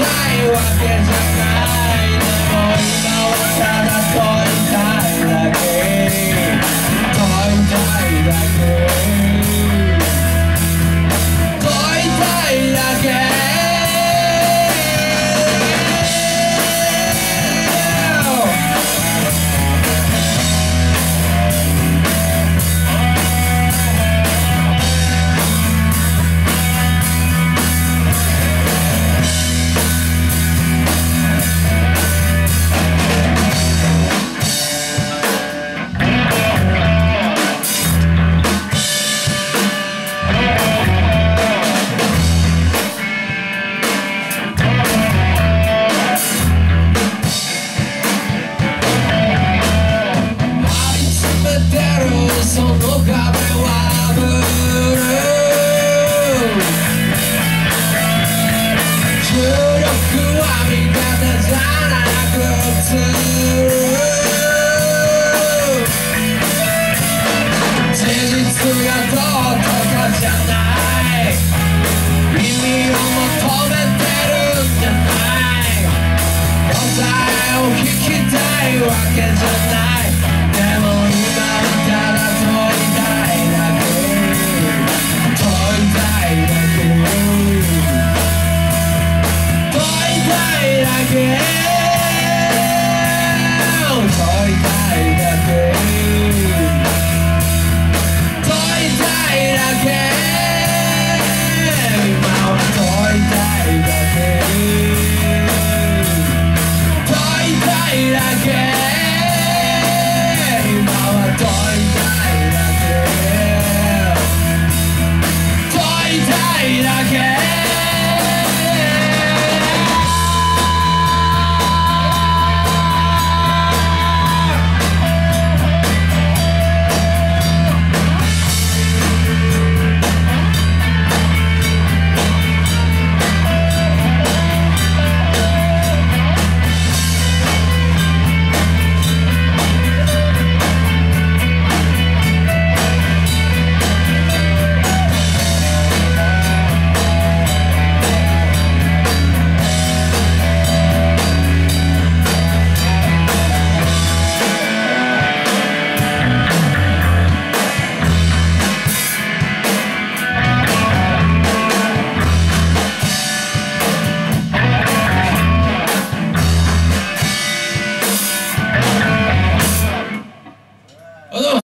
わけじゃない。でも今はただ問いたいだけ、問いたいだけ、問いたいだけ。その壁は破る。重力は味方じゃなくつる。事実がどうとかじゃない。意味を求めてるんじゃない。答えを聞きたいわけじゃない。でも今はただ問いたいだけ、問いたいだけ、問いたいだけ。